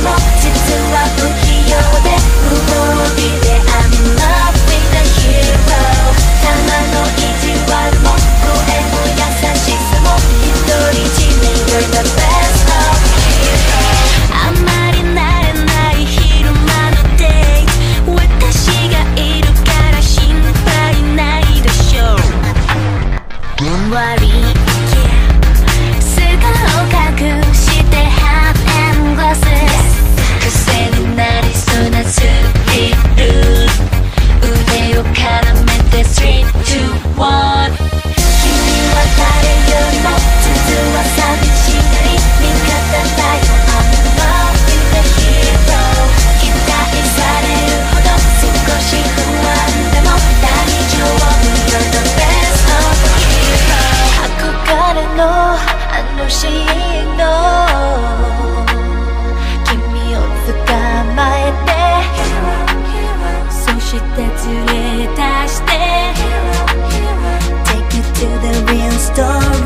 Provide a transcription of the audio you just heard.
も実は不器用で無防備で I'm in love with a hero たまの意地悪も声も優しさも独り占め You're the best of hero あまり慣れない昼間のデート私がいるから心配ないでしょう Don't worry素顔隠して Hat and glasses 癖になりそうなスリル腕を絡めて3、2、1君は誰よりも実は寂しがり味方だよ I'm in love with a hero 期待されるほど少し不安でも大丈夫 You're the best of hero 憧れのあのシーンの君を捕まえてそして連れ出して Take you to the real story